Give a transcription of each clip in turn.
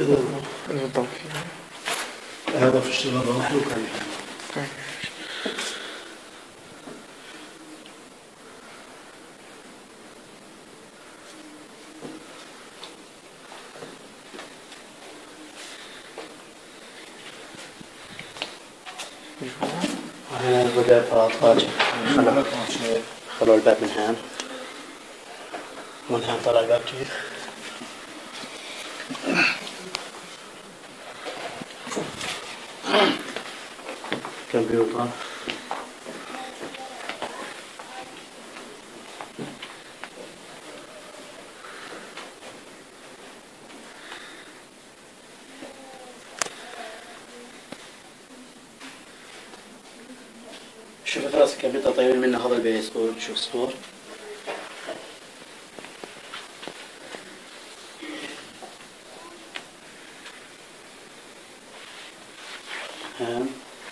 نضم فيها. هذا في اشتغال محلوك عليه. هنا الباب طاجة. خلوا الباب من هان. ومن هان طلع الباب كيف؟ كمبيوتر. شوف راسك كمبيوتر طيبين منه هذا البيس شوف سطور. هان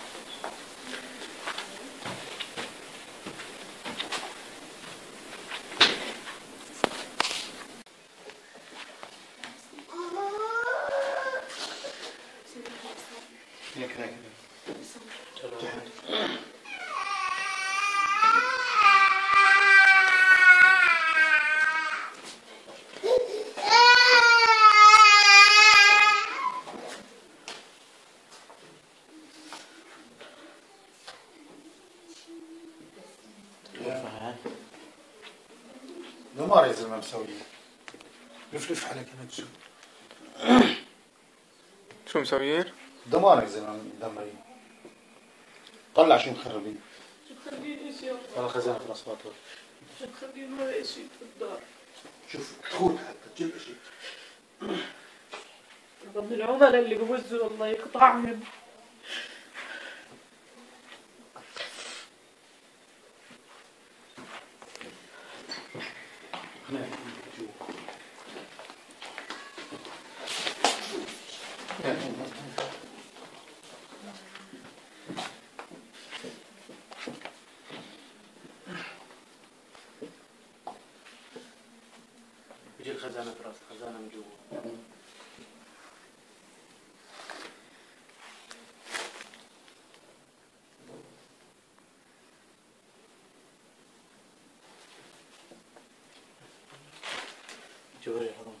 هيك هيك دمار يا زلمه مسوي. لف عليك انا تشوف. شو مسويين؟ دمار يا زلمه مدمرين. طلع شو مخربين. شو مخلين ايش يا والله خزانة في الأصوات. شو مخلين ولا ايش في الدار. شوف تخوت حتى كل شيء. من العملاء اللي بوزوا الله يقطعهم. بيجي الخزانة في راسك خزانة من جوا. جوهري حرام.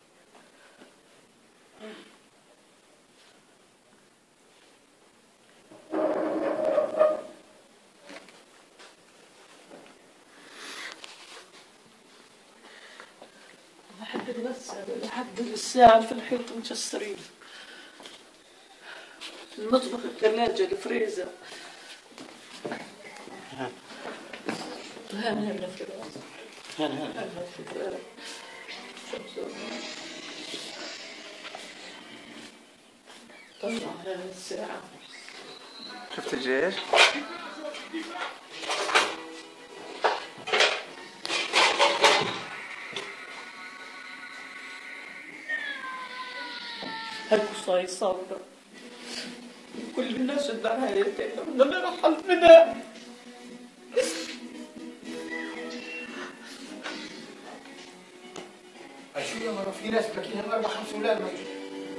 لحد الغسالة لحد الساعة في الحيط مكسرين. المطبخ الثلاجة الفريزر. هنا في الراس. هنا في الراس. طلع هذه الساعة. شفت الجيش؟ هالقصة يصابر. كل الناس تدعها يتكلم بدنا نرحل منها. شو يا مرة في ناس باكيهم 4-5 اولاد موجودين.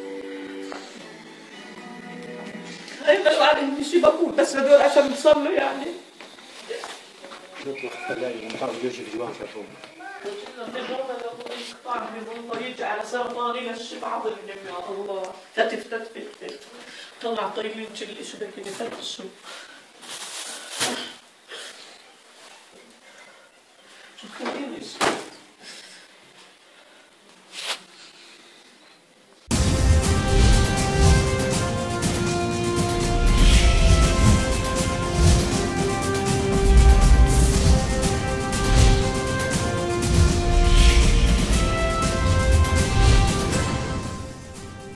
هاي ما عليهم شيء بقول بس هذول عشان يصلوا يعني. نطلق الثلاجة ونحاول يجي الجوان شافوه. والله يجعل سرطاني للشفع عظيم يا الله. تتف طلع طيبين كل شيء بدك يفتشوا. شو خليني